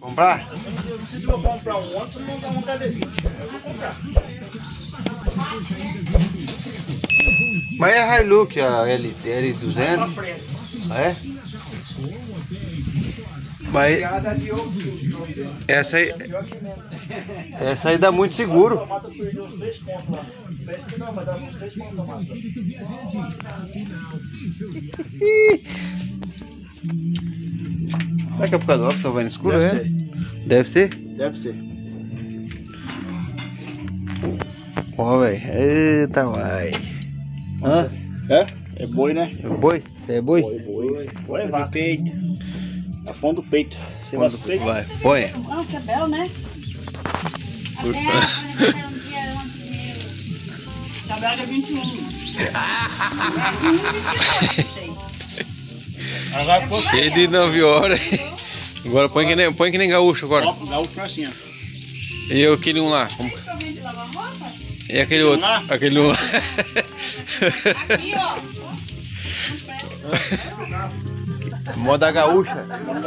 Comprar? Eu não sei se vou comprar um ônibus ou comprar uma cadeirinha. Eu vou comprar. Mas é a Hilux, a L200. Pra frente. É? Mas essa aí dá muito seguro. Tomata perdeu uns 3 pontos lá. Parece que não, mas dá uns 3 pontos tomata. Será que é por causa do óculos? Tá vendo escuro, Deve é? ser. Deve ser? Deve ser. Ó, velho. Eita, vai. Hã? É boi, né? É boi? Você é boi? Boi é vaca. Peito. A ponta do peito. Você vai do peito? Vai, põe. Ah, que é bel, né? Cabelo é 21. Agora foi. Cheio de 9 horas. Agora põe que nem gaúcho agora. Gaúcho assim, ó. E aquele um lá? Como... E aquele outro? Aquele um lá. Aqui, ó. Moda gaúcha.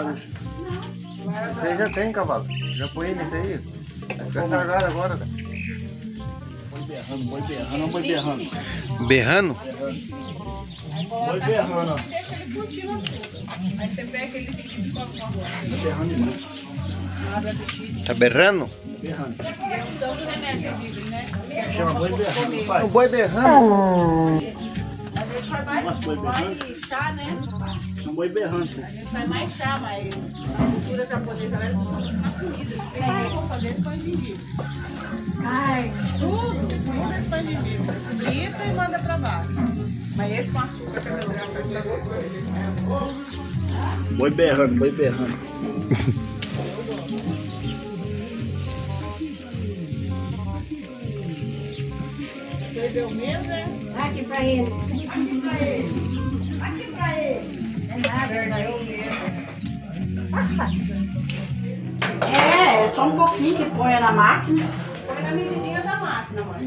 Você já tem, cavalo? Já põe nesse aí? Vai ficar estragado agora. Boi berrando, boi berrando. Berrando? Boi berrando, ó. Deixa ele curtindo assim. Aí você pega ele fica de qualquer forma. Berrando demais. Tá berrando? Berrando. É o São do Remédio livre, né? Chama boi berrando, pai. O boi berrando. A gente faz mais chá, né? Chama boi berrando. A gente faz mais chá, mas a cultura japonesa ela é só na comida. Tudo vão fazer esse pão de milho. Ai, tudo esse pão de milho. Frita e manda pra baixo. Mas esse com açúcar também lugar pra ficar gostoso. Boi berrando, boi berrando. Perdeu mesmo, né? Aqui pra ele. Aqui pra ele. Aqui pra ele. É nada, perdeu mesmo. É só um pouquinho que põe na máquina. Põe na medidinha da máquina, mãe.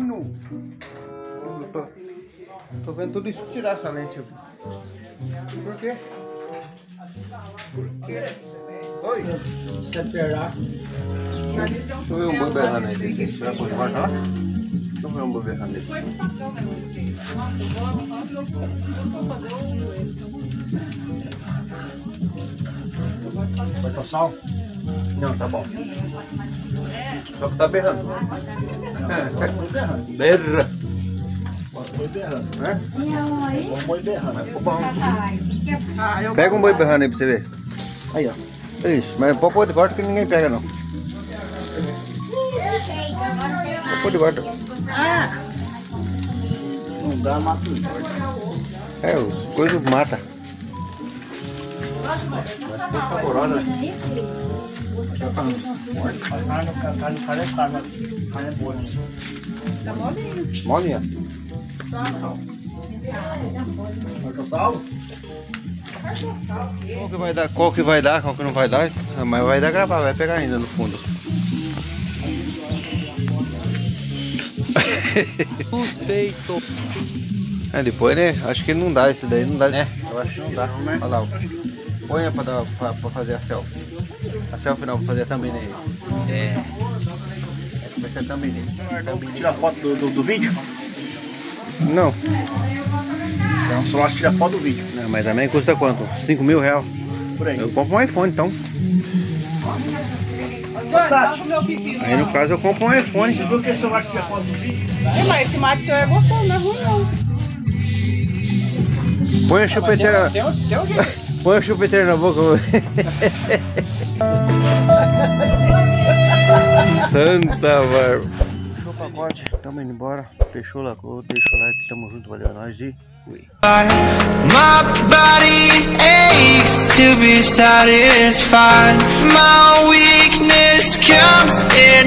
Tô vendo tudo isso tirar essa lente. Por quê? Por quê? Oi? Se apertar. Deixa eu ver um boi berrando aí. Deixa eu ver lá. Deixa eu ver um boi berrando aí. Foi pro papel, né, mãe? Nossa, eu vou fazer o joelho. Vai com sal? Não, tá bom. Só que tá berrando. Boi berrando. Berra. Boi berrando. Né? Bom boi berrando. Ficou bom. Pega um boi berrando aí pra você ver. Aí, ó. Isso, mas pode pôr de volta que ninguém pega não. Pode pôr de volta. Não dá, mata tudo. É, os coisas mata. Mas saborosa, né? Carne é boa. Tá molinho. Molinha. Vai com sal? Qual que vai dar, qual que vai dar, qual que não vai dar. Mas vai dar gravar, vai pegar ainda no fundo. Suspeito. É, depois, né? Acho que não dá, esse daí não dá, né? Eu acho que não dá, né? Olha lá, põe pra fazer a selfie. A selfie não, pra fazer a thumbnail nele. É. Essa vai ser a thumbnail nele. Tira a foto do vídeo? Não. Então, só tira a foto do vídeo. Não, mas também custa quanto? 5 mil reais. Por aí. Eu compro um iPhone, então. Aí no caso eu compro um iPhone. Você viu que esse celular tira a foto do vídeo? Mas esse mate seu é gostoso, não é ruim não. Põe a chupeteira. Põe a chupeteira na boca. Santa barba. Fechou o pacote, tamo indo embora. Fechou, lacou, deixa o like, tamo junto, valeu, é nóis e fui. My body aches to be satisfied. My weakness comes in